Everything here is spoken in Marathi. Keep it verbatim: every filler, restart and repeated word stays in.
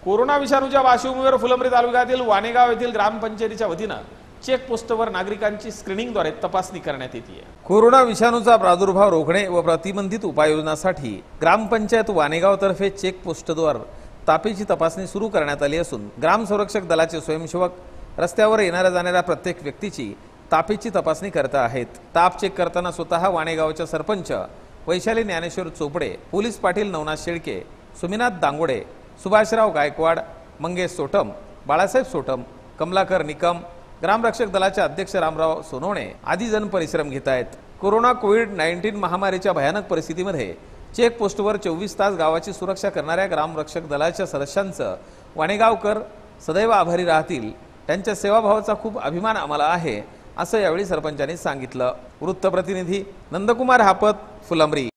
कोरोना विषाणूच्या पार्श्वभूमीवर फुलंब्री तालुक्यातील वाणेगाव येथील ग्रामपंचायतीच्या वतीनं चेक पोस्टवर नागरिकांची स्क्रीनिंगद्वारे तपासणी करण्यात येते। कोरोना विषाणूचा प्रादुर्भाव रोखणे व प्रतिबंधित उपाययोजनांसाठी ग्रामपंचायत वाणेगाव तर्फे चेक पोस्टद्वारे तापीची तपासणी सुरू करण्यात आली असून ग्राम संरक्षक दलाचे स्वयंसेवक रस्त्यावर येणाऱ्या जाणाऱ्या प्रत्येक व्यक्तीची तापीची तपासणी करत आहेत। ताप चेक करताना स्वतः वाणेगावच्या सरपंच वैशाली ज्ञानेश्वर चोपडे, पोलीस पाटील नवनाथ शेळके, सुमिनाथ दांगोडे, सुभाषराव गायकवाड, मंगेश सोटम, बाळासाहेब सोटम, कमलाकर निकम, ग्रामरक्षक दलाचे अध्यक्ष रामराव सोनवणे आदी जण परिश्रम घेत आहेत। कोरोना कोविड नाईन्टीन महामारीच्या भयानक परिस्थितीमध्ये चेक पोस्टवर चोवीस तास गावाची सुरक्षा करणाऱ्या ग्रामरक्षक दलाच्या सदस्यांचं वाणेगावकर सदैव आभारी राहतील। त्यांच्या सेवाभावाचा खूप अभिमान आम्हाला आहे, असं यावेळी सरपंचांनी सांगितलं। वृत्तप्रतिनिधी नंदकुमार हापत, फुलंब्री।